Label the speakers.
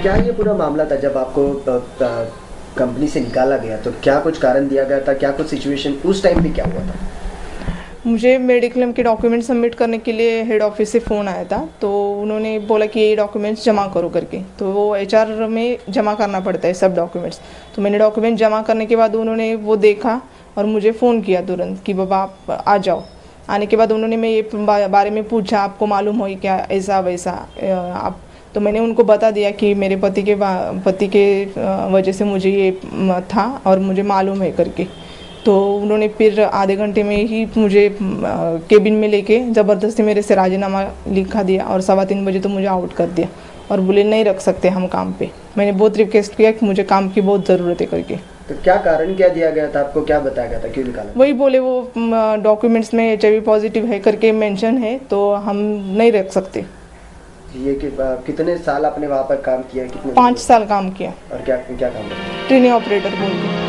Speaker 1: क्या ये पूरा मामला था जब आपको कंपनी से निकाला गया, तो क्या कुछ कारण दिया गया था, क्या कुछ सिचुएशन उस टाइम पे क्या हुआ था?
Speaker 2: मुझे मेडिक्लेम के डॉक्यूमेंट सबमिट करने के लिए हेड ऑफिस से फ़ोन आया था, तो उन्होंने बोला कि ये डॉक्यूमेंट्स जमा करो करके। तो वो एचआर में जमा करना पड़ता है सब डॉक्यूमेंट्स। तो मैंने डॉक्यूमेंट जमा करने के बाद उन्होंने वो देखा और मुझे फ़ोन किया तुरंत कि बाबा आप आ जाओ। आने के बाद उन्होंने मैं ये बारे में पूछा, आपको मालूम हो क्या ऐसा वैसा आप? तो मैंने उनको बता दिया कि मेरे पति के वजह से मुझे ये था और मुझे मालूम है करके। तो उन्होंने फिर आधे घंटे में ही मुझे केबिन में लेके ज़बरदस्ती मेरे से राजीनामा लिखा दिया और 3:15 बजे तो मुझे आउट कर दिया और बोले नहीं रख सकते हम काम पे। मैंने बहुत रिक्वेस्ट किया कि मुझे काम की बहुत ज़रूरत है करके।
Speaker 1: तो क्या कारण क्या दिया गया था आपको, क्या बताया गया था, क्यों निकाला?
Speaker 2: वही बोले वो डॉक्यूमेंट्स में HIV पॉजिटिव है करके मेंशन है, तो हम नहीं रख सकते।
Speaker 1: ये कि कितने साल आपने वहाँ पर काम किया? कितने?
Speaker 2: 5 साल काम किया।
Speaker 1: और क्या क्या काम किया?
Speaker 2: ट्रेनिंग ऑपरेटर बोल के।